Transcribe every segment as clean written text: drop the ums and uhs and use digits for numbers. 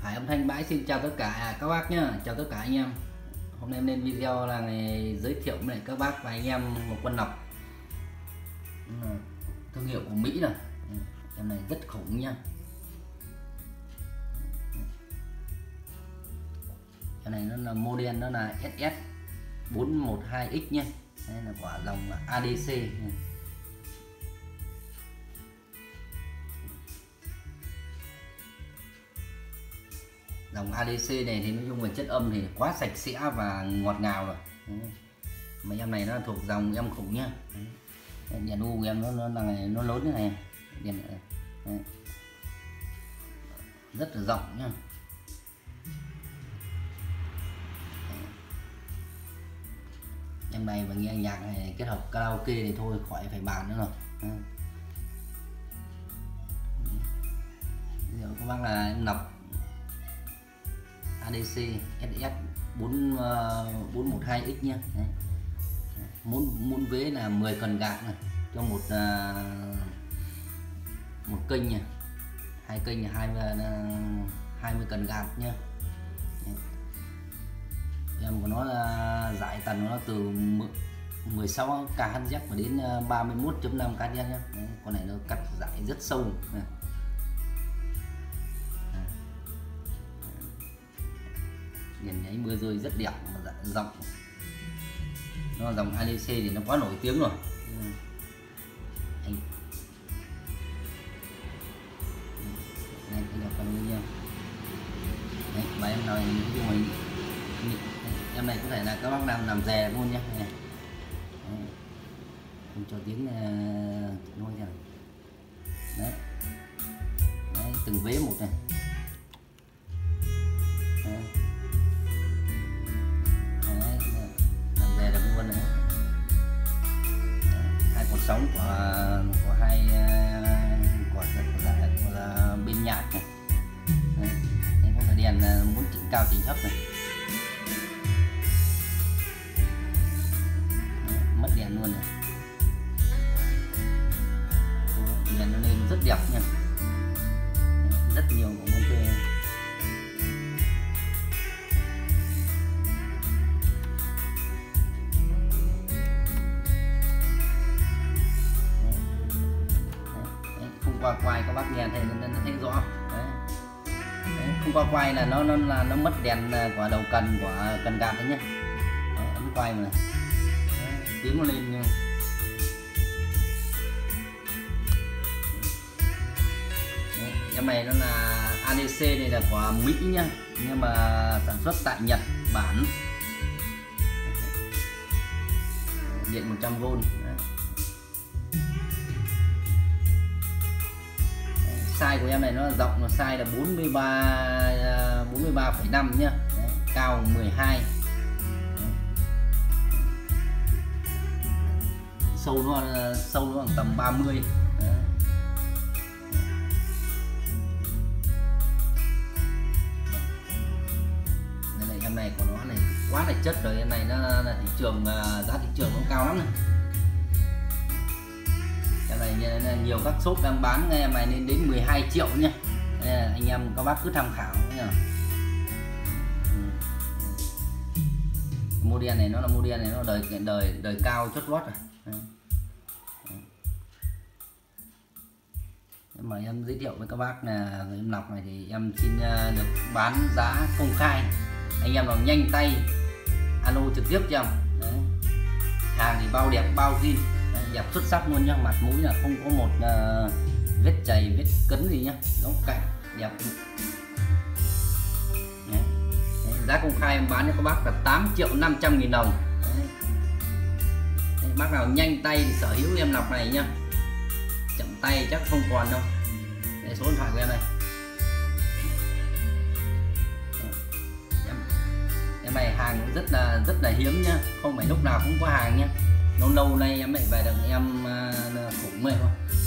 Hải âm thanh bãi xin chào tất cả các bác nhá, chào tất cả anh em. Hôm nay em lên video là ngày giới thiệu với các bác và anh em một con nọc thương hiệu của Mỹ này. Em này rất khủng nhá. Cái này nó là model, nó là SS 412X nhé. Đây là quả dòng ADC. Dòng ADC này thì nói chung về chất âm thì quá sạch sẽ và ngọt ngào rồi. Mà em này nó thuộc dòng em khủng nhá. Đèn u của em nó lớn như này. Đèn rất là rộng nhá. Em này mà nghe nhạc này kết hợp karaoke thì thôi khỏi phải bàn nữa rồi. Giờ các bác là em nọc ADC SS 412X nhé. Muốn vế là 10 cần gạt này cho một kênh nha, hai kênh là 20 cần gạt nhé. Em của nó là giải tần nó từ 16 kHz và đến 31.5 kHz nhé. Con này nó cắt giải rất sâu này. Đèn nháy mưa rơi rất đẹp mà rộng. Nó dòng ADC thì nó quá nổi tiếng rồi. Anh này cái con nha. Đấy, và em nói nhưng mà em này có thể là các bác làm rè luôn nhé. Em cho tiếng nói ra. Đấy. Đấy, từng vế một này. Đấy. Hai cột sống của hai quả là bên nhạc này. Đây có cái đèn muốn chỉnh cao chỉnh thấp này. Đấy, mất đèn luôn này. Đèn nó lên rất đẹp nha. Rất nhiều của con thuê. Qua quay các bác nghe thấy nó thấy rõ. Đấy. Đấy, không qua quay là nó mất đèn của đầu cần của cần gạt đấy nhé. Đấy, ấn quay mà này. Đấy, tiếng nó lên nha. Đấy, em này nó là ADC này là của Mỹ nhá, nhưng mà sản xuất tại Nhật Bản. Điện 100V. Size của em này nó rộng, size là 43,5 nhá. Đấy, cao 12. Đấy. Sâu nó khoảng tầm 30. Đấy. Đây này, em này của nó này quá là chất rồi. Em này nó là thị trường, giá thị trường nó cao lắm này. Này nhiều các shop đang bán em này lên đến 12 triệu nhá. Anh em các bác cứ tham khảo nhá. Model này nó là model này nó đời cao chót vót rồi. Nhưng mà em giới thiệu với các bác là em nọc này thì em xin được bán giá công khai. Anh em nào nhanh tay alo trực tiếp cho em. Đấy. Hàng thì bao đẹp bao zin, đẹp xuất sắc luôn nhá. Mặt mũi là không có một vết chày vết cấn gì nhá, nó cạnh đẹp. Đấy. Đấy, giá công khai em bán cho các bác là 8.500.000 đồng. Đấy. Đấy, bác nào nhanh tay thì sở hữu em nọc này nhá, chậm tay chắc không còn đâu. Đây số điện thoại của em này. Em này hàng rất là hiếm nhá, không phải lúc nào cũng có hàng nhá. Lâu nay em lại về được em khủng mẹ thôi.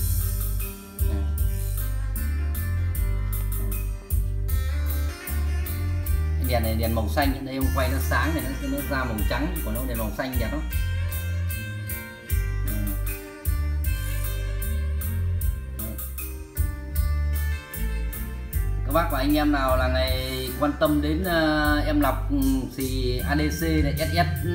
Cái đèn này đèn màu xanh, đây em quay nó sáng này nó ra màu trắng, của nó đèn màu xanh đẹp lắm. Các bác và anh em nào là ngày quan tâm đến em lọc thì ADC này SS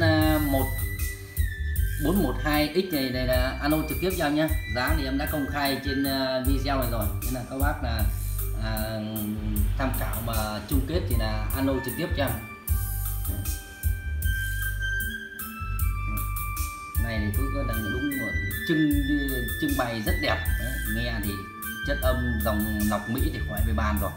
1412X này là alo trực tiếp cho em nhé. Giá thì em đã công khai trên video này rồi, nên là các bác là tham khảo mà chung kết thì là alo trực tiếp cho em. Này thì cứ có đúng một trưng bày rất đẹp. Đấy, nghe thì chất âm dòng lọc Mỹ thì khỏi về bàn rồi.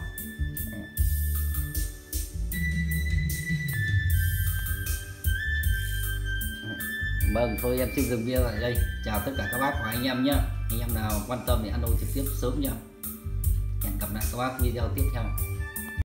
Vâng, thôi em xin dừng video tại đây. Chào tất cả các bác và anh em nhé. Anh em nào quan tâm thì alo trực tiếp sớm nhé. Hẹn gặp lại các bác video tiếp theo.